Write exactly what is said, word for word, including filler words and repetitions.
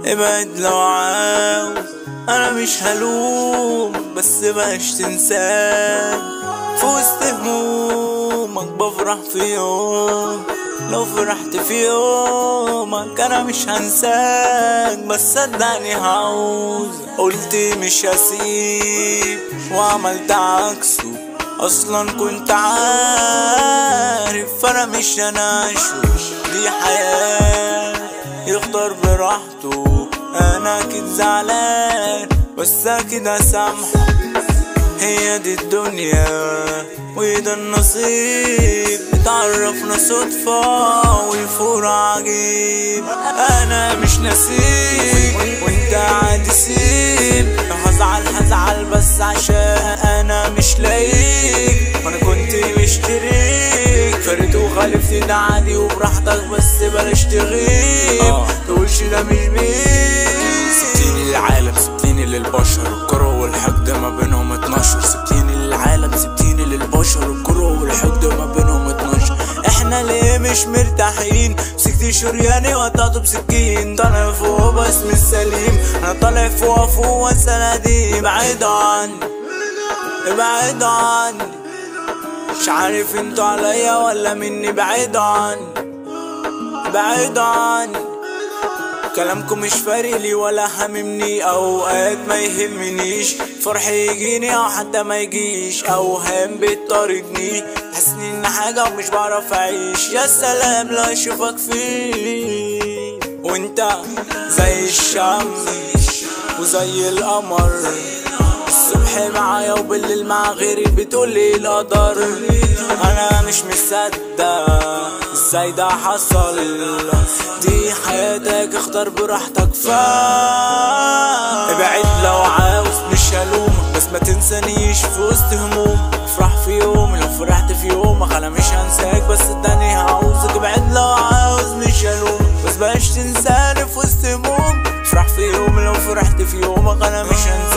ابعد لو عاوز، انا مش هلوم بس بقاش تنساك. في وسط همومك بفرح في يوم، لو فرحت في يومك انا مش هنساك. بس صدقني هعوز، قلت مش هسيب وعملت عكسه. اصلا كنت عارف انا مش هنعشه، دي حياة يختار براحته. انا اكيد زعلان بس اكيد هسامحه، هي دي الدنيا وده النصيب. اتعرفنا صدفة والفور عجيب، انا مش نسيب وانت عادي سيب. لو هزعل هزعل بس عشان انا مش لاقيك، وانا كنت مشتريك. فرقت وخالفت ده عادي وبراحتك بس بلاش تغيب. تقولش ده مش بيك. سبتيني للعالم، سبتيني للبشر، الكره والحقد ما بينهم اتنشر. سبتيني للعالم، سبتيني للبشر، الكره والحقد ما بينهم اتنشر. احنا ليه مش مرتاحين؟ مسكتي شرياني وقطعته بسكين. طالع فوق بس مش سليم، انا طالع فوق فوق والسناديب. ابعدوا عني ابعدوا عني، مش عارف انتوا عليا ولا مني. ابعدوا عني ابعدوا عني، كلامكم مش فارق لي ولا هممني. اوقات ما يهمنيش فرح يجيني او حتى ما يجيش، اوهام بتطاردني حسني ان حاجة ومش بعرف اعيش. يا سلام لو اشوفك فيه وانت زي الشمس وزي القمر، الصبح معايا وبالليل مع غيري بتقولي القدر. انا مش مصدق ازاي ده حصل، دي حياتك اختار براحتك. فا ابعد لو عاوز مش هلومك بس ما تنسانيش في وسط هموم. افرح في يوم لو فرحت في يومك انا مش هنساك، بس صدقني هعوزك. ابعد لو عاوز مش هلومك بس بلاش تنساني في وسط هموم. افرح في يوم لو فرحت في يومك انا مش هنساك.